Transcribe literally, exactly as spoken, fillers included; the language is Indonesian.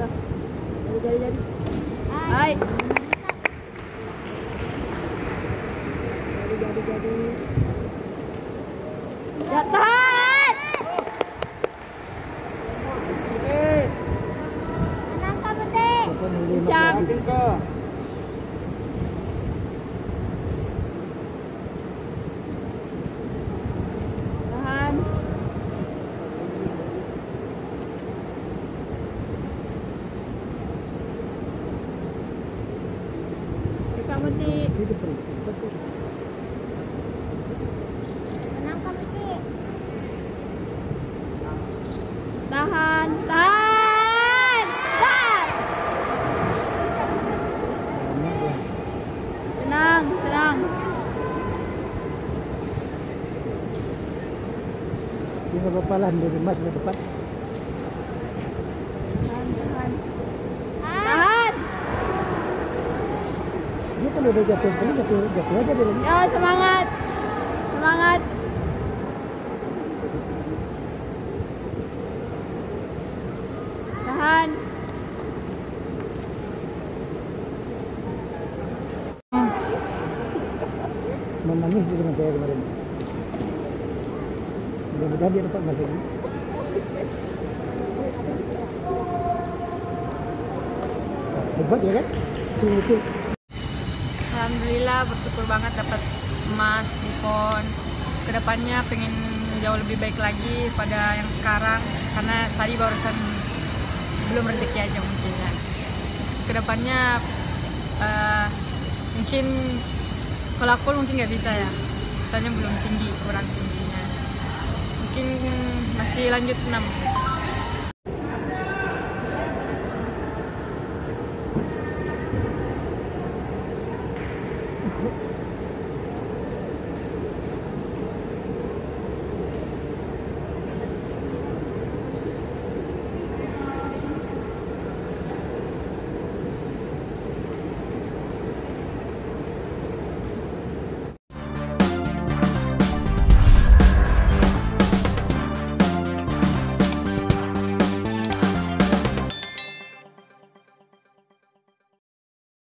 Jadi jadi. Hai. Jadi jadi jadi. Ya tahan. Oke. Menang kamu teh. Jam. Tahan. Kamu ti. Menang kamu teh. Tahan, tahan, tahan. Tenang, tenang. Ini bapalan dari mas ke depan. Tahan, tahan. Tahan. Dia kalau udah jatuh, kan jatuh, jatuh aja dia lagi. Yo, semangat. Semangat. Tahan. Menangis di dengan saya kemarin. Mudah-mudahan dia dapat masuk. Hebat ya kan? Itu. Alhamdulillah bersyukur banget dapat emas di PON. Kedepannya pengen jauh lebih baik lagi pada yang sekarang karena tadi barusan belum rezeki aja mungkin ya. Terus kedepannya uh, mungkin kalau aku mungkin nggak bisa ya, soalnya belum tinggi, kurang tingginya. Mungkin masih lanjut senam.